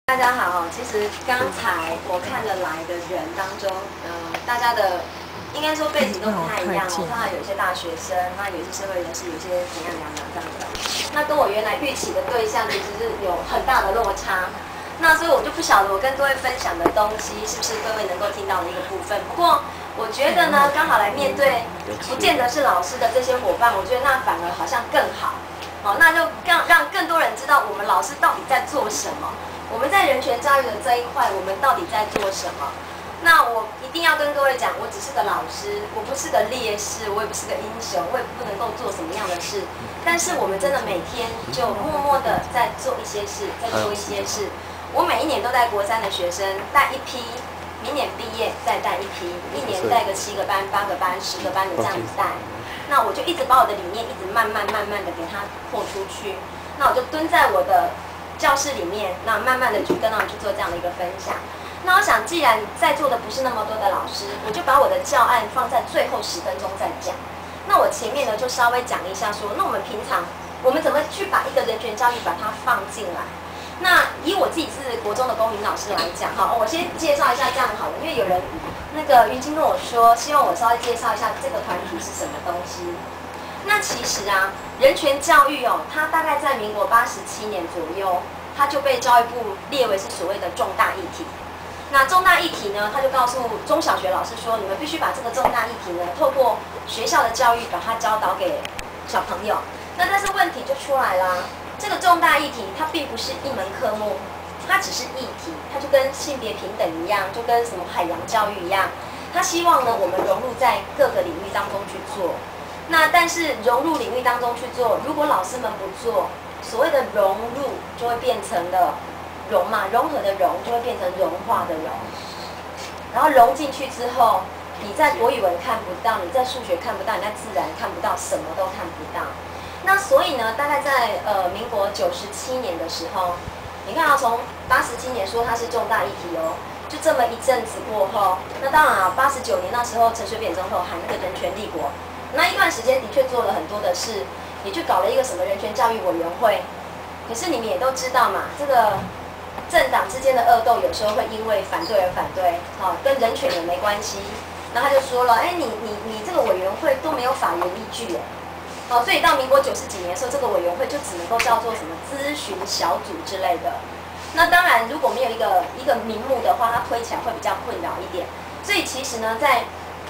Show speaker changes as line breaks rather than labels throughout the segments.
大家好，其实刚才我看了来的人当中，大家的应该说背景都不太一样哦。当然有一些大学生，那有一些社会人士，有一些怎样这样的。那跟我原来预期的对象其实是有很大的落差。那所以我就不晓得我跟各位分享的东西是不是各位能够听到的一个部分。不过我觉得呢，刚好来面对不见得是老师的这些伙伴，我觉得那反而好像更好。好，那就让更多人知道我们老师到底在做什么。我们在人权教育的这一块，我们到底在做什么？那我一定要跟各位讲，我只是个老师，我不是个烈士，我也不是个英雄，我也不能够做什么样的事。但是我们真的每天就默默的在做一些事，在做一些事。我每一年都带国三的学生带一批，明年毕业再带一批，一年带个7个班、8个班、10个班的这样子带。那我就一直把我的理念一直慢慢的给它扩出去。那我就蹲在我的教室里面，那慢慢的去跟他们去做这样的一个分享。那我想，既然在座的不是那么多的老师，我就把我的教案放在最后10分钟再讲。那我前面呢，就稍微讲一下说，那我们平常我们怎么去把一个人权教育把它放进来？那以我自己是国中的公民老师来讲，哈，我先介绍一下这样好了，因为有人那个云清跟我说，希望我稍微介绍一下这个团体是什么东西。那其实啊，人权教育哦，它大概在民国87年左右，它就被教育部列为是所谓的重大议题。那重大议题呢，他就告诉中小学老师说，你们必须把这个重大议题呢，透过学校的教育把它教导给小朋友。那但是问题就出来啦，这个重大议题它并不是一门科目，它只是议题，它就跟性别平等一样，就跟什么海洋教育一样，它希望呢我们融入在各个领域当中去做。那但是融入领域当中去做，如果老师们不做，所谓的融入就会变成了融嘛，融合的融就会变成融化的融，然后融进去之后，你在国语文看不到，你在数学看不到，你在自然看不到，什么都看不到。那所以呢，大概在民国97年的时候，你看啊，从87年说它是重大议题哦，就这么一阵子过后，那当然啊，89年那时候陈水扁总统喊那个人权立国。那一段时间的确做了很多的事，也去搞了一个什么人权教育委员会。可是你们也都知道嘛，这个政党之间的恶斗有时候会因为反对而反对，跟人权也没关系。然后他就说了，你这个委员会都没有法源依据，所以到民国90几年的时候，这个委员会就只能够叫做什么咨询小组之类的。那当然，如果没有一个名目的话，它推起来会比较困扰一点。所以其实呢，在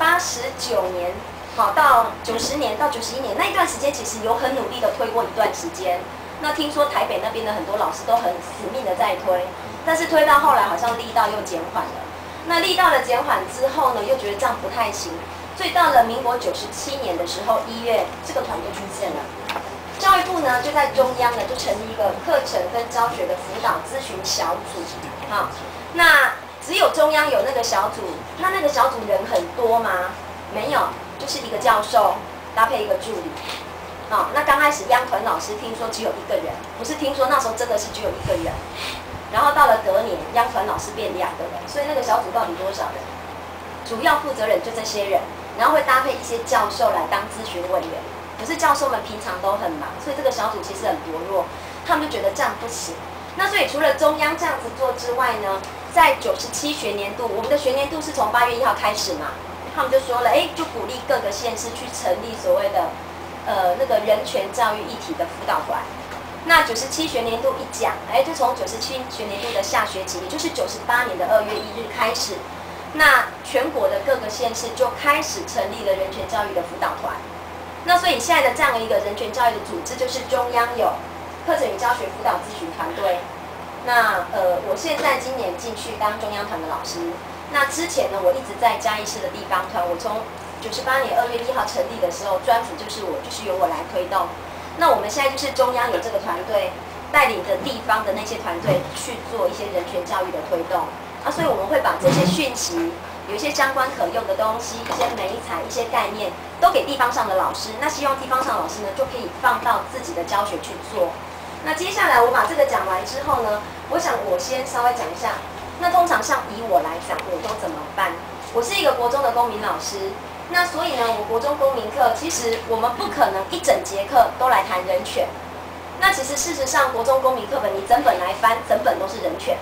89年。好，到90年到91年那一段时间，其实有很努力的推过一段时间。那听说台北那边的很多老师都很死命的在推，但是推到后来好像力道又减缓了。那力道的减缓之后呢，又觉得这样不太行，所以到了民国97年的时候，1月这个团就出现了。教育部呢就在中央呢就成立一个课程跟教学的辅导咨询小组。好，那只有中央有那个小组，那个小组人很多吗？没有。就是一个教授搭配一个助理，那刚开始央团老师听说只有1个人，不是听说那时候真的是只有1个人，然后到了隔年央团老师变2个人，所以那个小组到底多少人？主要负责人就这些人，然后会搭配一些教授来当咨询委员，可是教授们平常都很忙，所以这个小组其实很薄弱，他们就觉得这样不行。那所以除了中央这样子做之外呢，在97学年度，我们的学年度是从8月1号开始嘛。他们就说了，就鼓励各个县市去成立所谓的，那个人权教育议题的辅导团。那97学年度一讲，就从97学年度的下学期，也就是98年的2月1日开始，那全国的各个县市就开始成立了人权教育的辅导团。那所以现在的这样的一个人权教育的组织，就是中央有课程与教学辅导咨询团队。那我现在今年进去当中央团的老师。那之前呢，我一直在嘉义市的地方团，我从98年2月1号成立的时候，专辅就是由我来推动。那我们现在就是中央有这个团队带领着地方的那些团队去做一些人权教育的推动。所以我们会把这些讯息，有一些相关可用的东西，一些媒材、一些概念，都给地方上的老师。那希望地方上的老师呢，就可以放到自己的教学去做。那接下来我把这个讲完之后呢，我想我先稍微讲一下。那通常像以我来讲，我都怎么办？我是一个国中的公民老师，那所以呢，我国中公民课其实我们不可能一整节课都来谈人权。那其实事实上，国中公民课本你整本来翻，整本都是人权。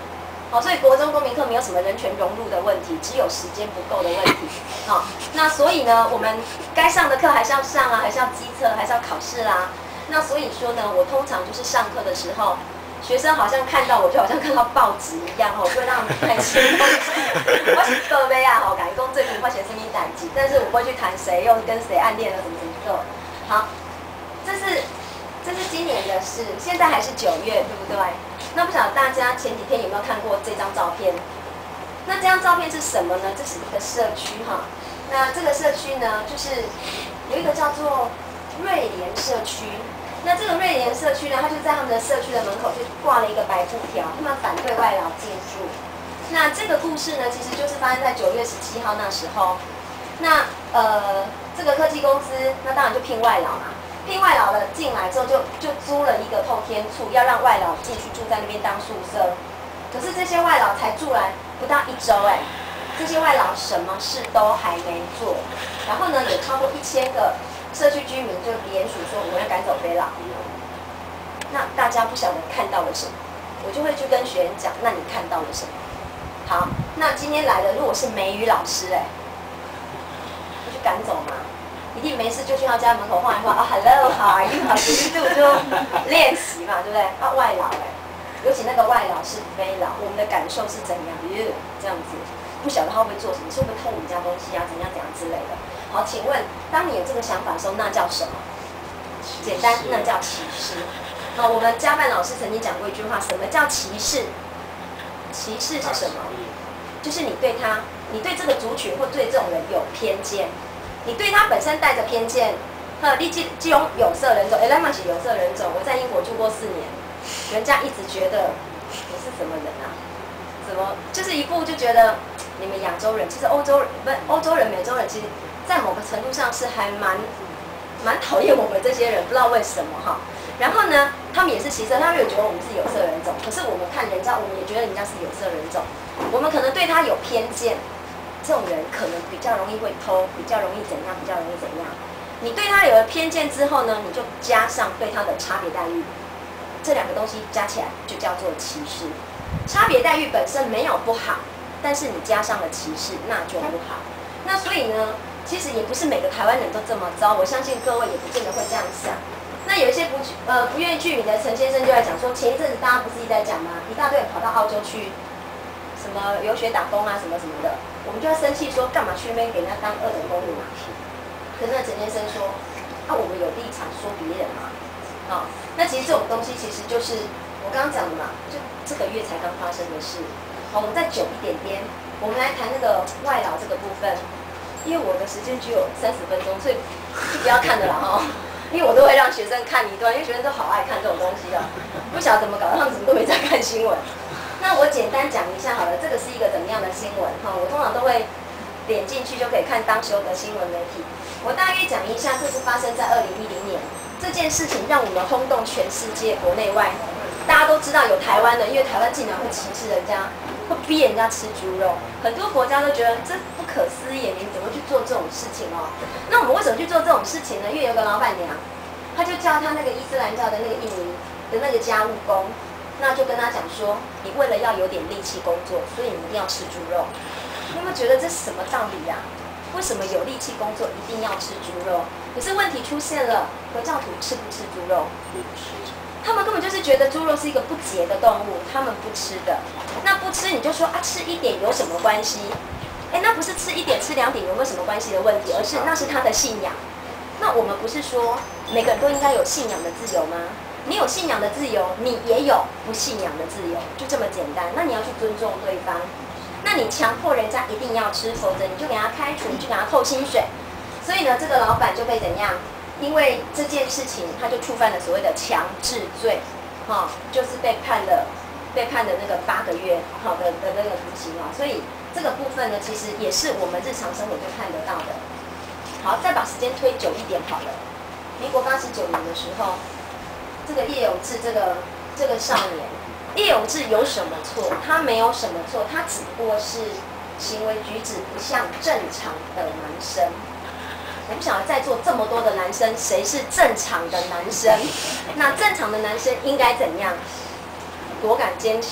好，所以国中公民课没有什么人权融入的问题，只有时间不够的问题。好，那所以呢，我们该上的课还是要上啊，还是要机测，还是要考试啦。那所以说呢，我通常就是上课的时候，学生好像看到我就好像看到报纸一样，就会让他们开心。我是各位啊，好，改工最近发生什么代志，但是我不会去谈谁又跟谁暗恋了什么什么的。好，这是今年的事，现在还是9月，对不对？那不晓得大家前几天有没有看过这张照片？那这张照片是什么呢？这是一个社区哈。那这个社区呢，就是有一个叫做瑞联社区。那这个瑞联社区呢，它就在他们的社区的门口就挂了一个白布条，他们反对外劳进驻。那这个故事呢，其实就是发生在9月17号那时候。那这个科技公司，那当然就聘外劳嘛。聘外劳的进来之后就租了一个透天厝，要让外劳进去住在那边当宿舍。可是这些外劳才住来不到1周这些外劳什么事都还没做。然后呢，有超过1000个社区居民就联署说我们要赶走非劳。那大家不晓得看到了什么，我就会去跟学员讲，那你看到了什么？好，那今天来的如果是美语老师就去赶走嘛。一定没事就去他家门口晃一晃啊 ，Hello， 好 ，Are you？ 好，就练习嘛，对不对？啊，外劳尤其那个外劳是非劳，我们的感受是怎样？这样子，不晓得他会不会做什么，是不是偷我们家东西啊？怎样之类的。好，请问，当你有这个想法的时候，那叫什么？简单，那叫歧视。好，我们家办老师曾经讲过一句话，什么叫歧视？歧视是什么？就是你对这个族群或对这种人有偏见。你对他本身带着偏见，你这种有色人种，咱嘛是有色人种。我在英国住过4年，人家一直觉得你是什么人啊？怎么就是一副就觉得你们亚洲人，其实欧洲人、美洲人，其实在某个程度上是还蛮讨厌我们这些人，不知道为什么哈。然后呢，他们也是歧视，他们也觉得我们是有色人种，可是我们看人家，我们也觉得人家是有色人种，我们可能对他有偏见。这种人可能比较容易会偷，比较容易怎样，比较容易怎样。你对他有了偏见之后呢，你就加上对他的差别待遇，这2个东西加起来就叫做歧视。差别待遇本身没有不好，但是你加上了歧视，那就不好。那所以呢，其实也不是每个台湾人都这么糟，我相信各位也不见得会这样想。那有一些不愿意居民的陈先生就在讲说，前一阵子大家不是一直在讲吗？一大堆人跑到澳洲去，什么留学打工啊，什么什么的。我们就要生气说，干嘛去那边给人家当2等公民嘛？可是那陈先生说，我们有立场说别人嘛。那其实这种东西其实就是我刚刚讲的嘛，就这个月才刚发生的事。好，我们再久一点点，我们来谈那个外劳这个部分。因为我的时间只有30分钟，所以就不要看了啦因为我都会让学生看一段，因为学生都好爱看这种东西的，不晓得怎么搞，他们怎么都没在看新闻。那我简单讲一下好了，这个是一个怎么样的新闻我通常都会点进去就可以看当时的新闻媒体。我大约讲一下，这是发生在2010年，这件事情让我们轰动全世界，国内外，大家都知道有台湾的，因为台湾竟然会歧视人家，会逼人家吃猪肉，很多国家都觉得这不可思议，你怎么去做这种事情那我们为什么去做这种事情呢？因为有个老板娘，她就叫她那个伊斯兰教的那个印尼的那个家务工。那就跟他讲说，你为了要有点力气工作，所以你一定要吃猪肉。你有没有觉得这是什么道理呀？为什么有力气工作一定要吃猪肉？可是问题出现了，佛教徒吃不吃猪肉？不吃。他们根本就是觉得猪肉是一个不洁的动物，他们不吃的。那不吃你就说吃一点有什么关系？那不是吃1点吃2点有没有什么关系的问题，而是那是他的信仰。那我们不是说每个人都应该有信仰的自由吗？你有信仰的自由，你也有不信仰的自由，就这么简单。那你要去尊重对方，那你强迫人家一定要吃，否则你就给他开除，你就给他扣薪水。所以呢，这个老板就被怎样？因为这件事情，他就触犯了所谓的强制罪，就是被判的那个8个月的那个徒刑所以这个部分呢，其实也是我们日常生活就看得到的。好，再把时间推久一点好了。民国89年的时候。这个叶永志这个少年，叶永志有什么错？他没有什么错，他只不过是行为举止不像正常的男生。我不晓得在座这么多的男生，谁是正常的男生？那正常的男生应该怎样？果敢坚强，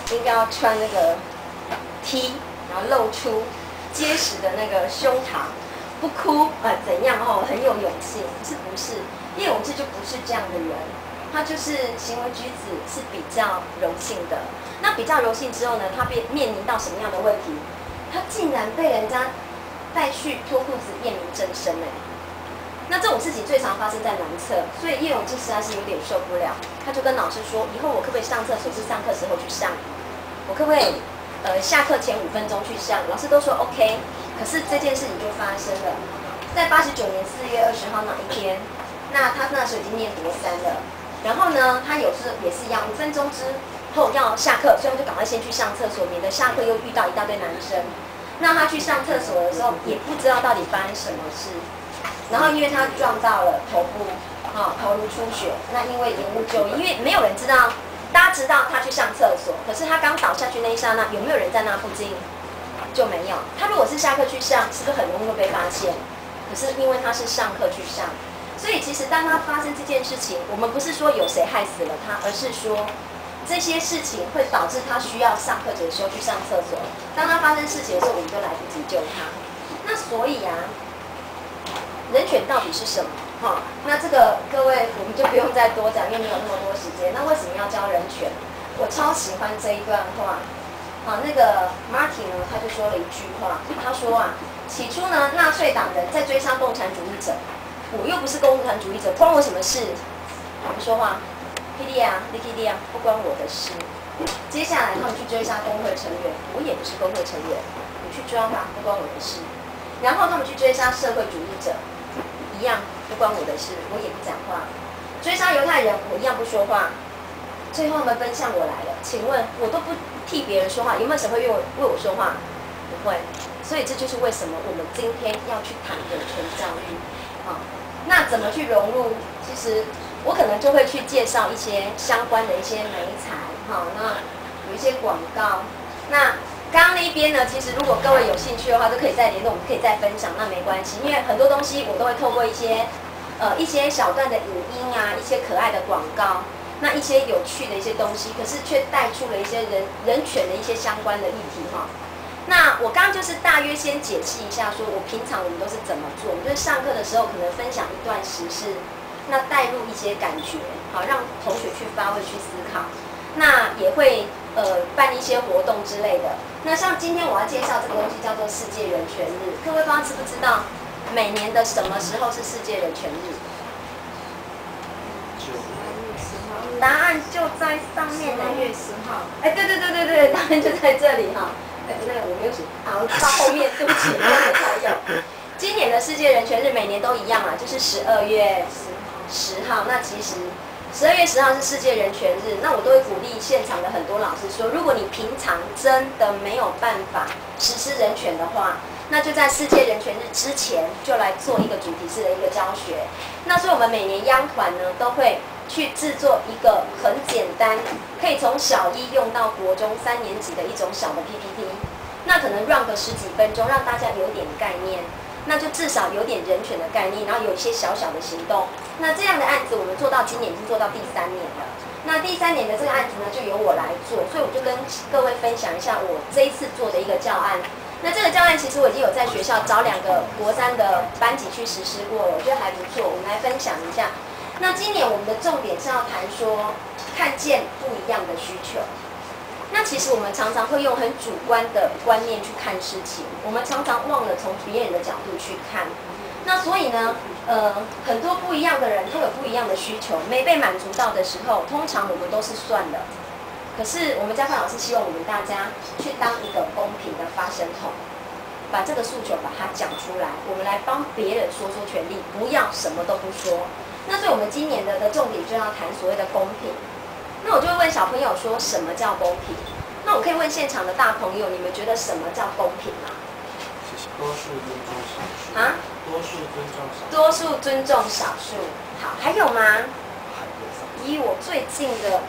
应该要穿那个 T， 然后露出结实的那个胸膛，不哭怎样哦，很有勇气。是不是？叶永志就不是这样的人，他就是行为举止是比较柔性的。那比较柔性之后呢，他面临到什么样的问题？他竟然被人家带去脱裤子验明正身哎。那这种事情最常发生在男厕，所以叶永志实在是有点受不了，他就跟老师说，以后我可不可以上厕所是上课时候去上？我可不可以下课前5分钟去上？老师都说 OK。可是这件事情就发生了，在89年4月20号那一天，那他那时候已经念国3了，然后呢，他有时也是一样，5分钟之后要下课，所以我就赶快先去上厕所，免得下课又遇到一大堆男生。那他去上厕所的时候，也不知道到底发生什么事。然后因为他撞到了头部，头颅出血，那因为延误就医，因为没有人知道，大家知道他去上厕所，可是他刚倒下去那一刹那，有没有人在那附近？就没有。他如果是下课去上，是不是很容易会被发现？可是因为他是上课去上，所以其实当他发生这件事情，我们不是说有谁害死了他，而是说这些事情会导致他需要上课的时候去上厕所。当他发生事情的时候，我们都来不及救他。那所以啊。人权到底是什么？那这个各位我们就不用再多讲，因为没有那么多时间。那为什么要教人权？我超喜欢这一段话。那个 Martin 呢，他就说了一句话，他说啊，起初呢，纳粹党人在追杀共产主义者，我又不是共产主义者，关我什么事？我不说话 ，PD 啊 ，DKD 啊，不关我的事。接下来他们去追杀工会成员，我也不是工会成员，你去抓吧，不关我的事。然后他们去追杀社会主义者。一样不关我的事，我也不讲话。追杀犹太人，我一样不说话。最后他们奔向我来了，请问我都不替别人说话，有没有谁会为我说话？不会。所以这就是为什么我们今天要去谈人权教育。那怎么去融入？其实我可能就会去介绍一些相关的一些媒材，那有一些广告。那刚刚那一边呢，其实如果各位有兴趣的话，都可以再联络，我们可以再分享，那没关系，因为很多东西我都会透过一些小段的影音啊，一些可爱的广告，那一些有趣的一些东西，可是却带出了一些人权的一些相关的议题哈。那我刚刚就是大约先解析一下，说我平常我们都是怎么做，我们就是上课的时候可能分享一段时事，那带入一些感觉，好让同学去发挥去思考，那也会办一些活动之类的。那像今天我要介绍这个东西叫做世界人权日，各位不知道知不知道每年的什么时候是世界人权日？答案就在上面呢。
3月10号。
对，答案就在这里哈。那个我没有写，好，到后面对不起，后面才有。今年的世界人权日每年都一样啊，就是12月10号。那其实12月10号是世界人权日，那我都会鼓励现场的很多老师说，如果你平常真的没有办法实施人权的话，那就在世界人权日之前就来做一个主题式的一个教学。那所以我们每年央团呢都会去制作一个很简单，可以从小一用到国中3年级的一种小的 PPT， 那可能 run 个10几分钟，让大家有点概念。那就至少有点人权的概念，然后有一些小小的行动。那这样的案子我们做到今年已经做到第3年了。那第3年的这个案子呢，就由我来做，所以我就跟各位分享一下我这一次做的一个教案。那这个教案其实我已经有在学校找2个国3的班级去实施过了，我觉得还不错，我们来分享一下。那今年我们的重点是要谈说看见不一样的需求。那其实我们常常会用很主观的观念去看事情，我们常常忘了从别人的角度去看。那所以呢，很多不一样的人都有不一样的需求，没被满足到的时候，通常我们都是算了。可是我们家范老师希望我们大家去当一个公平的发声筒，把这个诉求把它讲出来，我们来帮别人说说权利，不要什么都不说。那所以我们今年的重点就要谈所谓的公平。那我就会问小朋友说，什么叫公平？那我可以问现场的大朋友，你们觉得什么叫公平啊？
多数尊重少数。
啊？
多数尊重少数。
多数尊重少数。好，还有吗？以我最近的，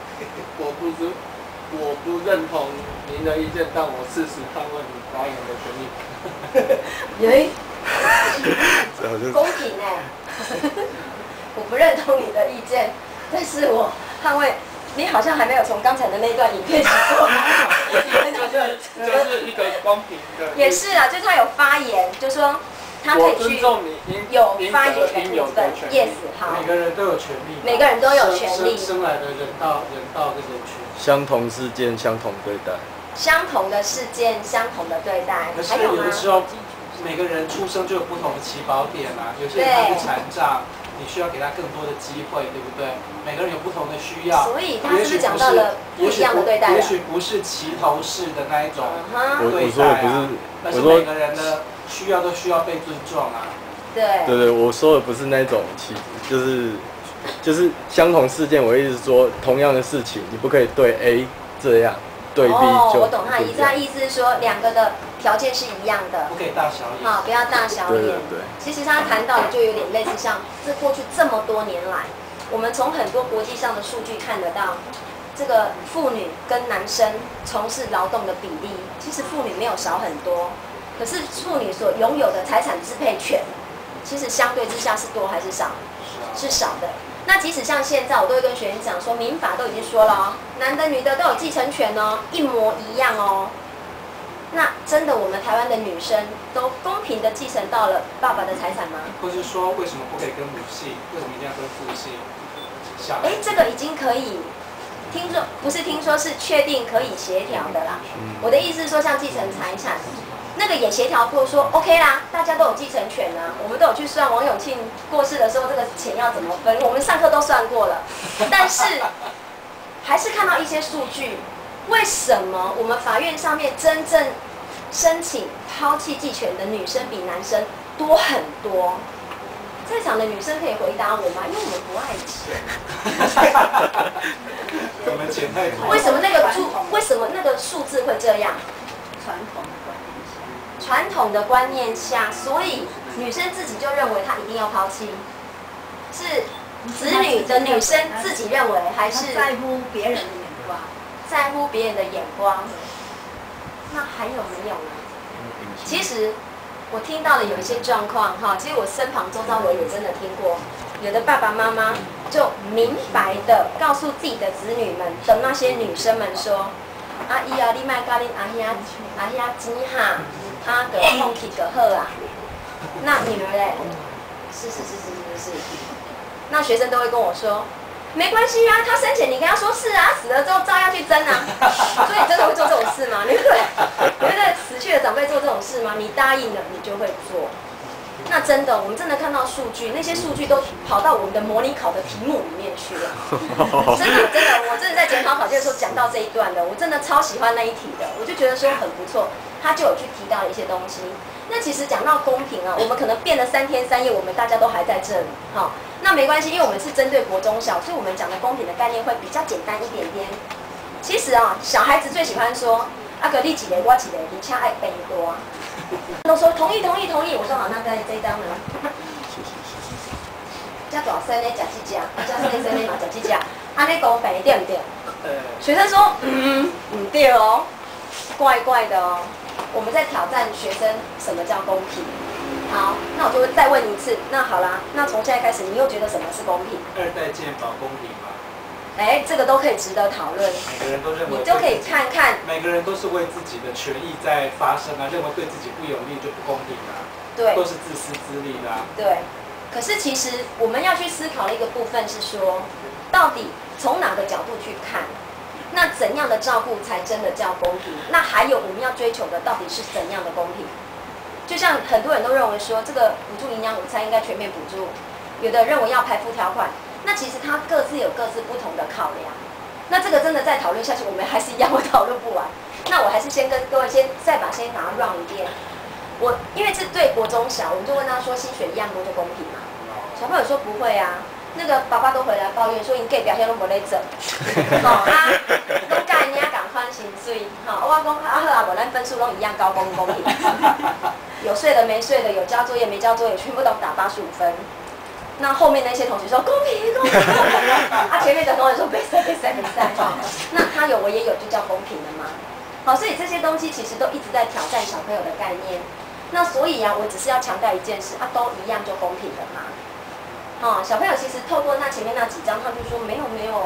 我不认同您的意见，但我誓死捍卫你发言的权利。
公平哎、我不认同你的意见，但是我捍卫你好像还没有从刚才的那一段影片起过。
就是一个公平的。
也是啊，就是他有发言，就说他可以去有发言的部分。Yes， 好。
每个人都有权利。
每个人都有权利。
生来的人道跟人权。
相同事件，相同对待。
相同的事件，相同的对待。
可是有的时候，每个人出生就有不同的起跑点啊。有些人他是残障，你需要给他更多的机会，对不对？每个人有不同的需要。
所以他是不是讲到了不一样的对待？
也许不是齐头式的那一种对待啊。但是每个人的需要都需要被尊重啊。
对，
我说的不是那种就是相同事件，我意思是说，同样的事情，你不可以对 A 这样，对 B 就。
我懂他的意思。他意思是说，两个的条件是一样的，
不可以大小眼。
好，不要大小眼。
对。
其实他谈到的就有点类似像，这过去这么多年来，我们从很多国际上的数据看得到，这个妇女跟男生从事劳动的比例，其实妇女没有少很多，可是妇女所拥有的财产支配权，其实相对之下是多还是少？是少的。那即使像现在，我都会跟学员讲说，民法都已经说了哦，男的女的都有继承权哦，一模一样哦。那真的，我们台湾的女生都公平的继承到了爸爸的财产吗？
或是说，为什么不可以跟母系？为什么一定要跟父系？
这个已经可以，不是听说是确定可以协调的啦。我的意思是说，像继承财产，那个也协调过说 OK 啦，大家都有继承权啊，我们都有去算王永庆过世的时候这个钱要怎么分，我们上课都算过了，但是还是看到一些数据，为什么我们法院上面真正申请抛弃继承的女生比男生多很多？在场的女生可以回答我吗？因为我们不爱钱。
我们钱太多。
为什么那个数字会这样？传统的观念下，所以女生自己就认为她一定要抛弃，是子女的女生自己认为，还是
在乎别人的眼光？
在乎别人的眼光。那还有没有呢？其实我听到的有一些状况哈，其实我身旁周遭我也真的听过，有的爸爸妈妈就明白的告诉自己的子女们的那些女生们说：“阿姨啊，你莫甲恁阿兄钱哈。”他的空气的好啊，那女儿嘞？是。那学生都会跟我说，没关系啊，他生前你跟他说是啊，死了之后照样去争啊。所以你真的会做这种事吗？你会对死去的长辈做这种事吗？你答应了，你就会做。那真的，我们真的看到数据，那些数据都跑到我们的模拟考的题目里面去了。真的，我真的在检讨考卷的时候讲到这一段的，我真的超喜欢那一题的，我就觉得说很不错。他就有去提到一些东西。那其实讲到公平啊，我们可能辩了3天3夜，我们大家都还在这里。好，那没关系，因为我们是针对国中小，所以我们讲的公平的概念会比较简单一点点。其实啊，小孩子最喜欢说啊，个你几个我几个，你恰爱背多。都说同意。我说好，那在这一张呢。加大声的吃几只，加细声的嘛吃几只，安尼公平对不对？学生说不对哦。怪怪的哦，我们在挑战学生什么叫公平。好，那我就会再问一次。那好啦，那从现在开始，你又觉得什么是公平
？2代健保公平吗？
这个都可以值得讨论。
每个人都认为，
你都可以看看。
每个人都是为自己的权益在发声啊，认为对自己不有利就不公平啊。
对，
都是自私自利的啊。
对，可是其实我们要去思考的一个部分是说，到底从哪个角度去看？那怎样的照顾才真的叫公平？那还有我们要追求的到底是怎样的公平？就像很多人都认为说，这个补助营养午餐应该全面补助，有的认为要排附条款，那其实它各自有各自不同的考量。那这个真的再讨论下去，我们还是一样会讨论不完。那我还是先跟各位再把它 run 一遍。因为是对国中小，我们就问他说，薪水1样多就公平吗？小朋友说不会啊。那个爸爸都回来抱怨说，因隔表现都没在做，拢甲因囝共款薪水，我讲好啊，无咱分数拢一样高，公平。有睡的没睡的，有交作业没交作业，全部都打85分。那后面那些同学说公平，前面的同学说没赛。那他有我也有，就叫公平了吗？好，所以这些东西其实都一直在挑战小朋友的概念。那所以啊，我只是要强调一件事，都一样就公平了吗？小朋友其实透过那前面那几章，他就说没有，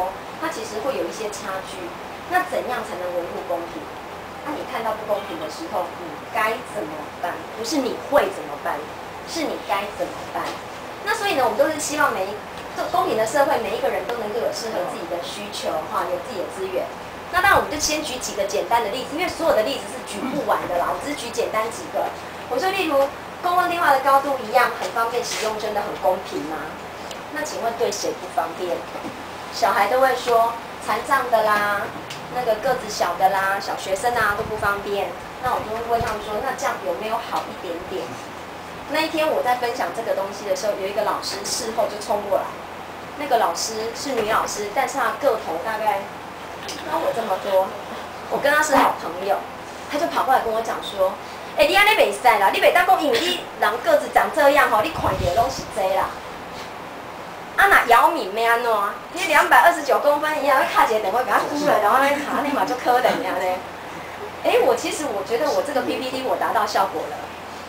它其实会有一些差距。那怎样才能维护公平？那你看到不公平的时候，你该怎么办？不是你会怎么办，是你该怎么办。那所以呢，我们都是希望公平的社会，每一个人都能够有适合自己的需求，有自己的资源。那当然，我们就先举几个简单的例子，因为所有的例子是举不完的啦，我只是举简单几个。我说，例如公共电话的高度一样，很方便使用，真的很公平吗？那请问对谁不方便？小孩都会说，残障的啦。那个个子小的啦，小学生啊都不方便。那我就会问他们说，那这样有没有好一点点？那一天我在分享这个东西的时候，有一个老师事后就冲过来。那个老师是女老师，但是她个头大概高我这么多，我跟她是好朋友。她就跑过来跟我讲说，你安尼袂使啦，你袂当讲因为你人个子长这样吼，你看到拢是这啦。啊，那姚敏要安怎？你229公分一样，卡一个电话给他箍了，然后那卡你嘛就可怜呀嘞。其实我觉得我这个 PPT 我达到效果了，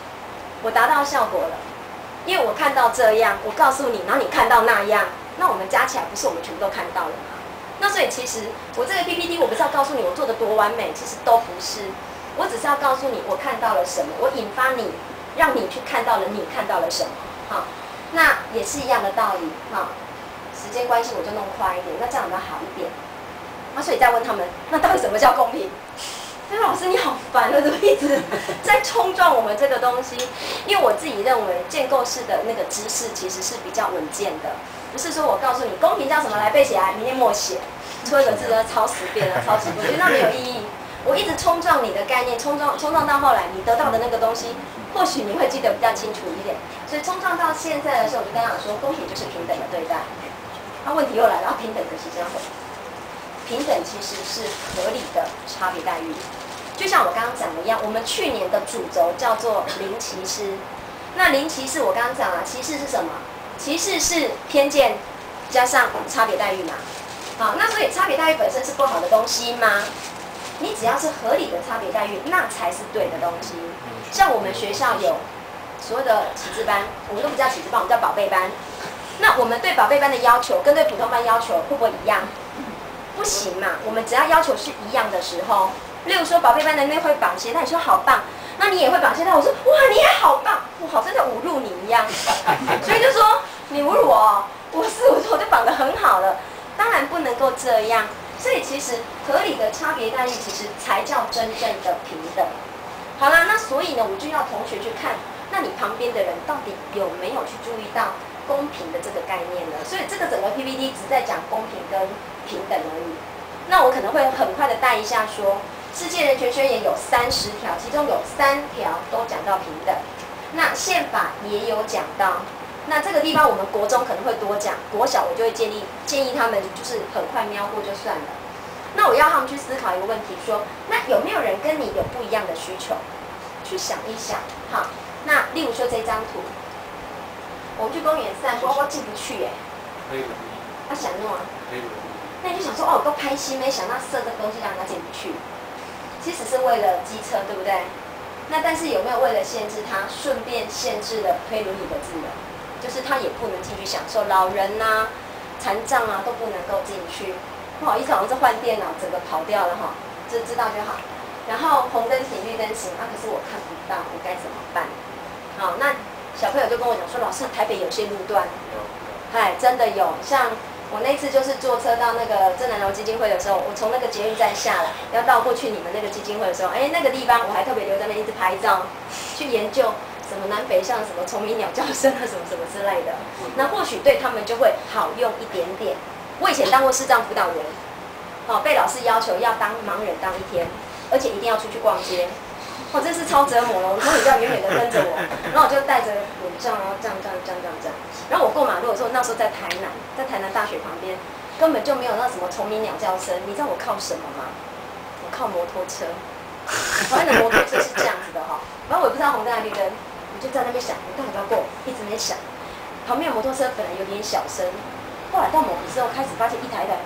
因为我看到这样，我告诉你，然后你看到那样，那我们加起来不是我们全部都看到了吗？那所以其实我这个 PPT 我不是要告诉你我做的多完美，其实都不是，我只是要告诉你我看到了什么，我引发你，让你去看到了你看到了什么，好。那也是一样的道理，时间关系我就弄快一点，那这样比较好一点。所以再问他们，那到底什么叫公平？老师你好烦了，怎么一直在冲撞我们这个东西？因为我自己认为建构式的那个知识其实是比较稳健的，不是说我告诉你公平叫什么来背起来，明天默写，出一个字都抄10遍了，抄几遍，我觉得那没有意义。我一直冲撞你的概念，冲撞到后来，你得到的那个东西，或许你会记得比较清楚一点。所以冲撞到现在的时候，我就跟他讲说，公平就是平等的对待。问题又来了，平等可是这样会，平等其实是合理的差别待遇。就像我刚刚讲的一样，我们去年的主轴叫做零歧视。那零歧视我刚刚讲了，歧视是什么？歧视是偏见加上差别待遇嘛。好，那所以差别待遇本身是不好的东西吗？你只要是合理的差别待遇，那才是对的东西。像我们学校有所谓的启智班，我们都不叫启智班，我们叫宝贝班。那我们对宝贝班的要求跟对普通班要求会不会一样？不行嘛，我们只要要求是一样的时候，例如说宝贝班的那会绑鞋带，你说好棒，那你也会绑鞋带，我说哇你也好棒，我好像在侮辱你一样。所以就说你侮辱我，我就绑得很好了，当然不能够这样。所以其实合理的差别待遇，其实才叫真正的平等。好啦，那所以呢，我就要同学去看，那你旁边的人到底有没有去注意到公平的这个概念呢？所以这个整个 PPT 只在讲公平跟平等而已。那我可能会很快的带一下说，世界人权宣言有30条，其中有3条都讲到平等。那宪法也有讲到。那这个地方我们国中可能会多讲，国小我就会建议他们就是很快瞄过就算了。那我要他们去思考一个问题，说那有没有人跟你有不一样的需求？去想一想，好。那例如说这张图，我们去公园散步，我进不去耶。可以的。想弄啊？可以的。那你就想说，我都拍心，没想到设这个东西让人家进不去。其实是为了机车，对不对？那但是有没有为了限制它，顺便限制了推轮椅的自由？就是他也不能进去享受，老人啊、残障啊都不能够进去。不好意思，好像是换电脑，整个跑掉了哈，知道就好。然后红灯停，绿灯行，可是我看不到，我该怎么办？好，那小朋友就跟我讲说，老师，台北有些路段，真的有。像我那次就是坐车到那个正南楼基金会的时候，我从那个捷运站下来，要到过去你们那个基金会的时候，那个地方我还特别留在那边一直拍照，去研究。什么南北向什么虫鸣鸟叫声啊，什么什么之类的，那或许对他们就会好用一点点。我以前当过视障辅导员，被老师要求要当盲人当1天，而且一定要出去逛街，这是超折磨了。我说你就要远远的跟着我，然后我就戴着眼罩，然后这样。然后我过马路的时候，那时候在台南大学旁边，根本就没有那什么虫鸣鸟叫声。你知道我靠什么吗？我靠摩托车。台湾的摩托车是这样子的哈，然后我也不知道红灯还是绿灯。我就在那边想，我到底要不要过？一直没想。旁边的摩托车本来有点小声，后来到某个时候开始发现一台一台，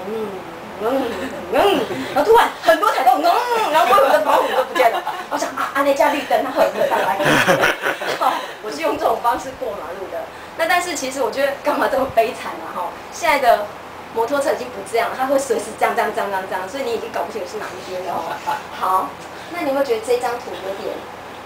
然后突然很多台都然后我的保姆都不见了。我想那架绿灯它很大来。我是用这种方式过马路的。那但是其实我觉得干嘛这么悲惨啊？现在的摩托车已经不这样了，它会随时这样，所以你已经搞不清楚是哪一边了哦。好，那你有没有觉得这张图有点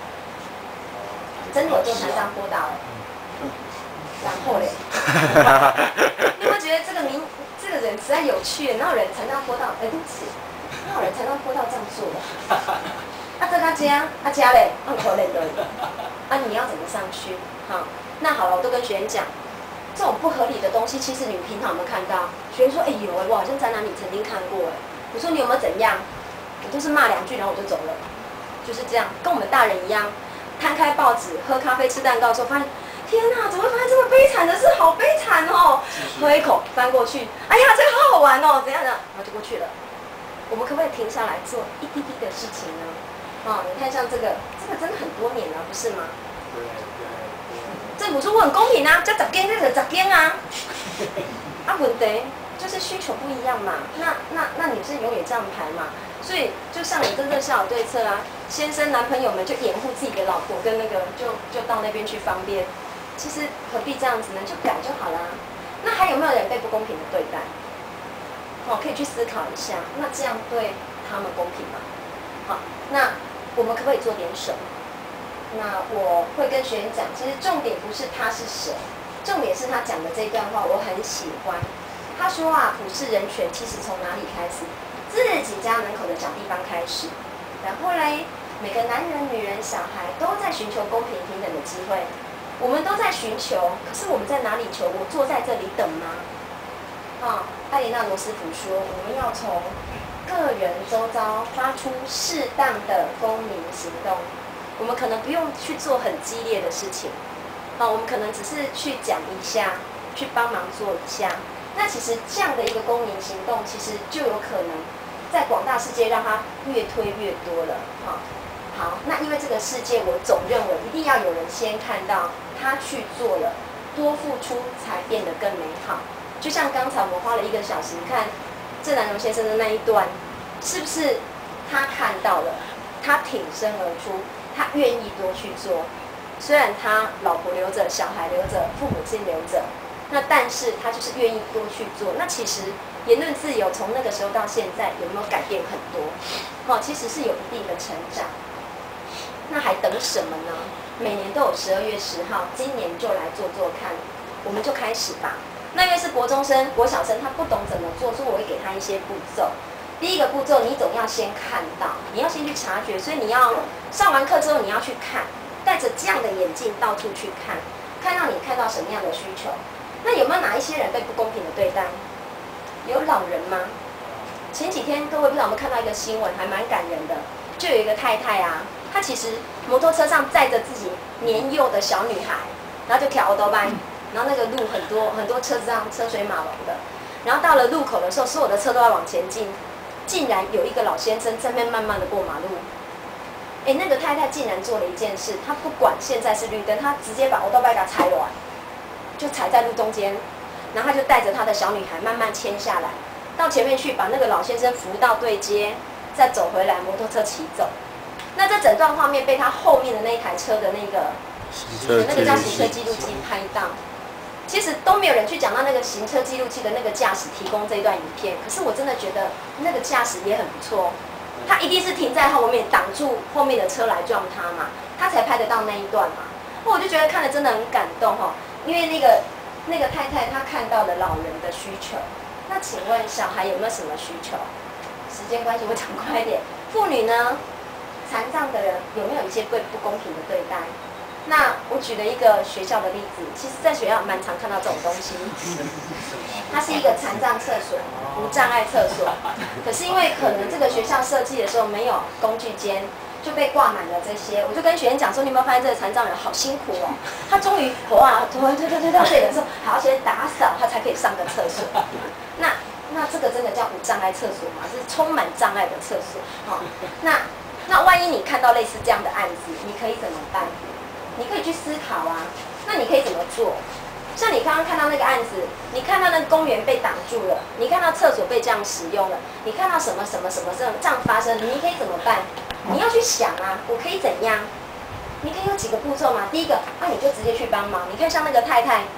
真的有做残障坡道？然后嘞，你有没有觉得这个人实在有趣？哪有人残障坡道？对不起，哪有人残障坡道这样做的？这个加嘞，可怜的。你要怎么上去？好，那好了，我都跟学员讲，这种不合理的东西，其实你们平常有没有看到？学员说，有我好像在哪里曾经看过我说你有没有怎样？我就是骂2句，然后我就走了，就是这样，跟我们大人一样，摊开报纸、喝咖啡、吃蛋糕的时候，发现天哪，怎么会发生这么悲惨的事？好悲惨哦！喝一口，翻过去，哎呀，这个好好玩哦，怎样的，然后就过去了。我们可不可以停下来做一滴滴的事情呢？你看像这个真的很多年了，不是吗？
对。
政府说我很公平啊，叫10间这个10间啊。问题就是需求不一样嘛。那你是永远这样排嘛？所以就像你这个下有对策啊，先生男朋友们就掩护自己的老婆跟那个就到那边去方便。其实何必这样子呢？就改就好啦。那还有没有人被不公平的对待？可以去思考一下，那这样对他们公平吗？好，那我们可不可以做点什么？那我会跟学员讲，其实重点不是他是谁，重点是他讲的这段话我很喜欢。他说普世人权其实从哪里开始？自己家门口的小地方开始，然后嘞，每个男人、女人、小孩都在寻求公平平等的机会，我们都在寻求，可是我们在哪里求？我坐在这里等吗？艾莲娜罗斯福说，我们要从个人周遭发出适当的公民行动。我们可能不用去做很激烈的事情，我们可能只是去讲一下，去帮忙做一下。那其实这样的一个公民行动，其实就有可能在广大世界让它越推越多了。好，那因为这个世界，我总认为一定要有人先看到他去做了，多付出才变得更美好。就像刚才我们花了1个小时看郑南榕先生的那一段，是不是他看到了，他挺身而出，他愿意多去做？虽然他老婆留着，小孩留着，父母亲留着，那但是他就是愿意多去做。那其实言论自由从那个时候到现在有没有改变很多？其实是有一定的成长。那还等什么呢？每年都有12月10号，今年就来做做看，我们就开始吧。那因为是国中生、国小生，他不懂怎么做，所以我会给他一些步骤。第一个步骤，你总要先看到，你要先去察觉，所以你要上完课之后，你要去看，带着这样的眼镜到处去看，看到你看到什么样的需求。那有没有哪一些人被不公平的对待？有老人吗？前几天各位不知道有没有看到一个新闻，还蛮感人的，就有一个太太啊，她其实摩托车上载着自己年幼的小女孩，然后就跳欧班。然后那个路很多车子这样车水马龙的，然后到了路口的时候，所有的车都要往前进，竟然有一个老先生在那边慢慢的过马路。那个太太竟然做了一件事，她不管现在是绿灯，她直接把欧多拜给踩软，就踩在路中间，然后她就带着她的小女孩慢慢牵下来，到前面去把那个老先生扶到对街，再走回来，摩托车骑走。那这整段画面被他后面的那一台车的那个叫行车记录器拍到。其实都没有人去讲到那个行车记录器的那个驾驶提供这一段影片，可是我真的觉得那个驾驶也很不错，他一定是停在后面挡住后面的车来撞他嘛，他才拍得到那一段嘛。我就觉得看了真的很感动因为那个太太她看到了老人的需求。那请问小孩有没有什么需求？时间关系我讲快一点。妇女呢？残障的人有没有一些被不公平的对待？那我举了一个学校的例子，其实在学校蛮常看到这种东西。它是一个残障厕所，无障碍厕所。可是因为可能这个学校设计的时候没有工具间，就被挂满了这些。我就跟学员讲说，你有没有发现这个残障人好辛苦哦？他终于推到这里的时候，还要先打扫，他才可以上个厕所。那这个真的叫无障碍厕所吗？是充满障碍的厕所。那万一你看到类似这样的案子，你可以怎么办？你可以去思考啊，那你可以怎么做？像你刚刚看到那个案子，你看到那个公园被挡住了，你看到厕所被这样使用了，你看到什么这样发生，你可以怎么办？你要去想啊，我可以怎样？你可以有几个步骤嘛？第一个，你就直接去帮忙。你看像那个太太，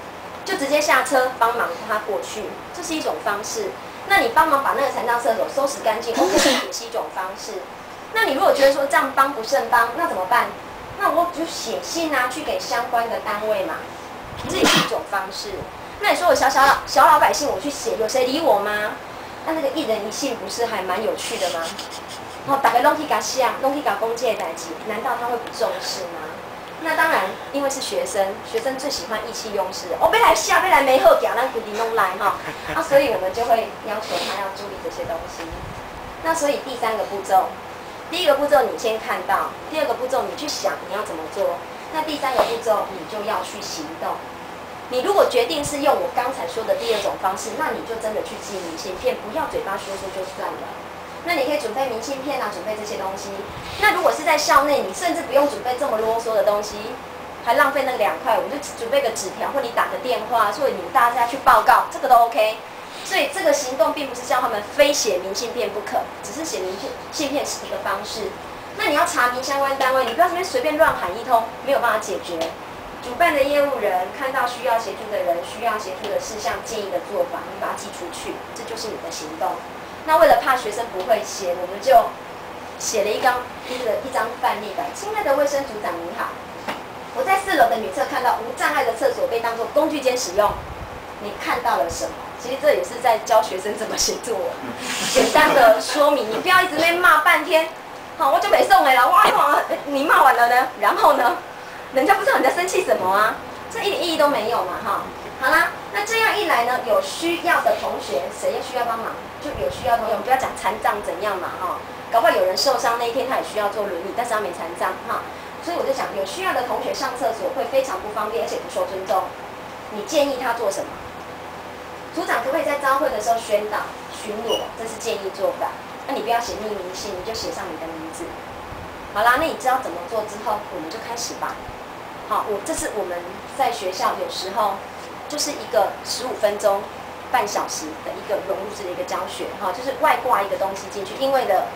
就直接下车帮忙他过去，这是一种方式。那你帮忙把那个残障厕所收拾干净 ，OK， 也是一种方式。那你如果觉得说这样帮不胜帮，那怎么办？那我就写信啊，去给相关的单位嘛，这也是一种方式。那你说我小老百姓我去写，有谁理我吗？那个一人一信不是还蛮有趣的吗？哦，大家拢去甲写，拢去甲讲这个代志，难道他会不重视吗？那当然，因为是学生，学生最喜欢意气用事。哦，要来写，要来没好讲，咱规定拢来哈。啊，所以我们就会要求他要注意这些东西。那所以第3个步骤，第1个步骤你先看到，第2个步骤你去想你要怎么做，那第3个步骤你就要去行动。你如果决定是用我刚才说的第2种方式，那你就真的去寄明信片，不要嘴巴说说就算了。那你可以准备明信片啊，准备这些东西。那如果是在校内，你甚至不用准备这么啰嗦的东西，还浪费那个2块，我们就准备个纸条，或你打个电话，所以你们大家去报告，这个都 OK。所以这个行动并不是叫他们非写明信片不可，只是写明信片是一个方式。那你要查明相关单位，你不要这边随便乱喊一通，没有办法解决。主办的业务人看到需要协助的人、需要协助的事项、建议的做法，你把它寄出去，这就是你的行动。那为了怕学生不会写，我们就写了一张范例版。亲爱的卫生组长您好，我在4楼的女厕看到无障碍的厕所被当作工具间使用，你看到了什么？其实这也是在教学生怎么写作文，简单的说明，你不要一直在骂半天。好，我就没送了，哇，你骂完了呢，然后呢？人家不知道你在生气什么啊，这一点意义都没有嘛，哈。好啦，那这样一来呢，有需要的同学，谁需要帮忙，就有需要的同学，我们不要讲残障怎样嘛，哈。搞不好有人受伤那一天他也需要坐轮椅，但是他没残障，哈。所以我就讲，有需要的同学上厕所会非常不方便，而且不受尊重。你建议他做什么？组长可不可以在朝会的时候宣导、巡逻？这是建议做法。那你不要写匿名信，你就写上你的名字。好啦，那你知道怎么做之后，我们就开始吧。好，这是我们在学校有时候就是一个15分钟、半小时的一个融入式的一个教学，哈，就是外挂一个东西进去。因为的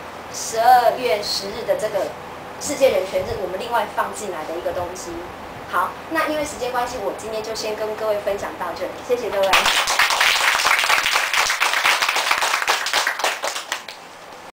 12月10日的这个世界人权日，我们另外放进来的一个东西。好，那因为时间关系，我今天就先跟各位分享到这里，谢谢各位。